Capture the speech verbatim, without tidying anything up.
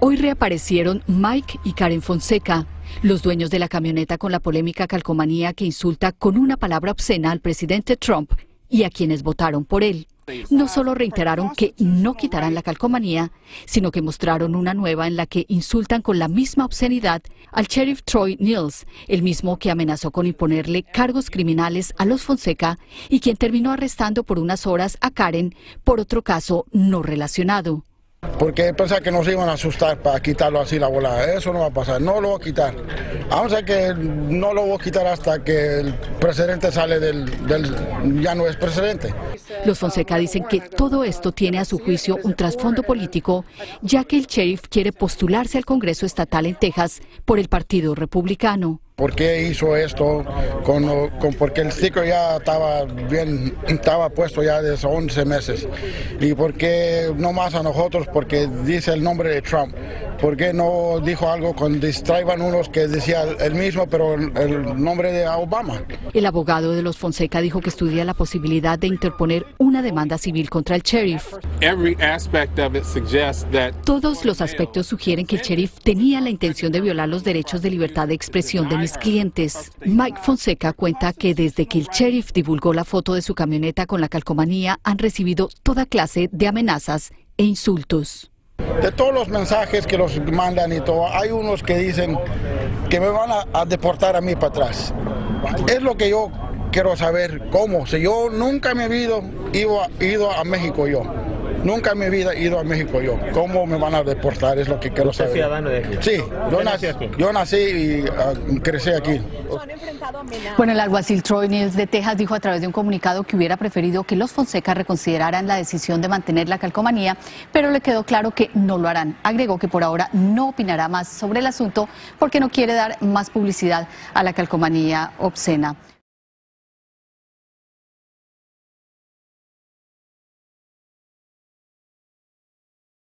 Hoy reaparecieron Mike y Karen Fonseca, los dueños de la camioneta con la polémica calcomanía que insulta con una palabra obscena al presidente Trump y a quienes votaron por él. No solo reiteraron que no quitarán la calcomanía, sino que mostraron una nueva en la que insultan con la misma obscenidad al sheriff Troy Nehls, el mismo que amenazó con imponerle cargos criminales a los Fonseca y quien terminó arrestando por unas horas a Karen por otro caso no relacionado. Porque pensaba que nos iban a asustar para quitarlo así la volada. Eso no va a pasar, no lo voy a quitar. Vamos a que no lo voy a quitar hasta que el presidente sale del, del... ya no es presidente. Los Fonseca dicen que todo esto tiene a su juicio un trasfondo político, ya que el sheriff quiere postularse al Congreso estatal en Texas por el Partido Republicano. ¿Por qué hizo esto? Con, con, porque el sticker ya estaba bien, estaba puesto ya desde once meses. ¿Y por qué no más a nosotros? Porque dice el nombre de Trump. ¿Por qué no dijo algo con distraiban unos que decía el mismo, pero el nombre de Obama? El abogado de los Fonseca dijo que estudia la posibilidad de interponer una demanda civil contra el sheriff. Todos los aspectos sugieren que el sheriff tenía la intención de violar los derechos de libertad de expresión de mis clientes. Mike Fonseca cuenta que desde que el sheriff divulgó la foto de su camioneta con la calcomanía han recibido toda clase de amenazas e insultos. De todos los mensajes que los mandan y todo, hay unos que dicen que me van a, a deportar a mí para atrás. Es lo que yo quiero saber, cómo. Si yo nunca me he ido, ido, ido a México yo. Nunca en mi vida he ido a México yo. ¿Cómo me van a deportar? Es lo que quiero saber. ¿Usted es ciudadano de aquí? Sí, yo nací, aquí? yo nací y uh, crecí aquí. Bueno, el alguacil Troy Nehls de Texas dijo a través de un comunicado que hubiera preferido que los Fonseca reconsideraran la decisión de mantener la calcomanía, pero le quedó claro que no lo harán. Agregó que por ahora no opinará más sobre el asunto porque no quiere dar más publicidad a la calcomanía obscena.